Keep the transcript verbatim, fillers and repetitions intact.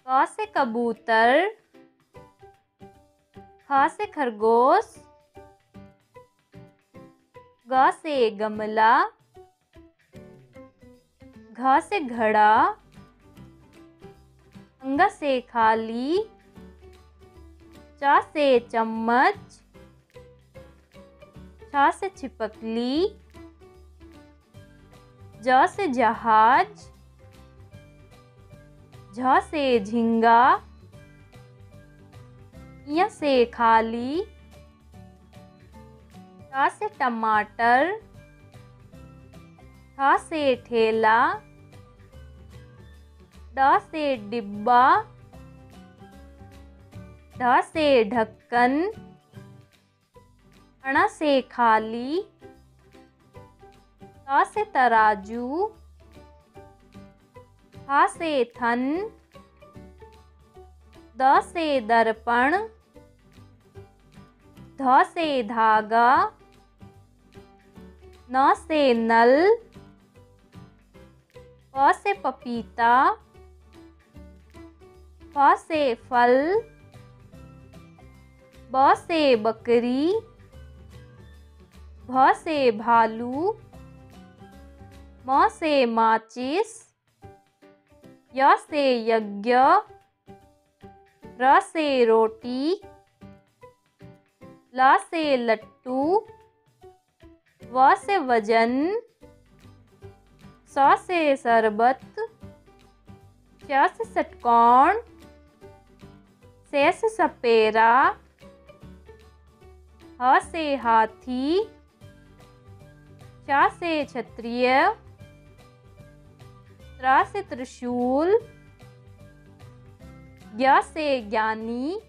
क से कबूतर, ख से खरगोश, ग से गमला, घ से घड़ा, अंग से खाली, च से चम्मच, छ से छिपकली, ज से जहाज, झ से झींगा, य से खाली, ट से टमाटर, ठ से ठेला, ड से डिब्बा, ढ से ढक्कन, ण से खाली, त से तराजू, थ से थन, द से दर्पण, ध से धागा, न से नल, प से पपीता, फ से फल, ब से बकरी, भ से भालू, म से माचिस, य से यज्ञ, र से रोटी, ल से लट्टू, व से वजन, स से शरबत, श से षटकोण, से से सपेरा, ह से हाथी, च से क्षत्रिय, त्र से त्रिशूल, ज्ञ से ज्ञानी,